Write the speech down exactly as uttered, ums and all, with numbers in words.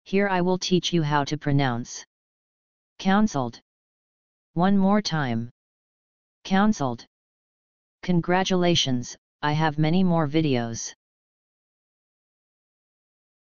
Here I will teach you how to pronounce counseled. One more time. Counseled. Congratulations, I have many more videos.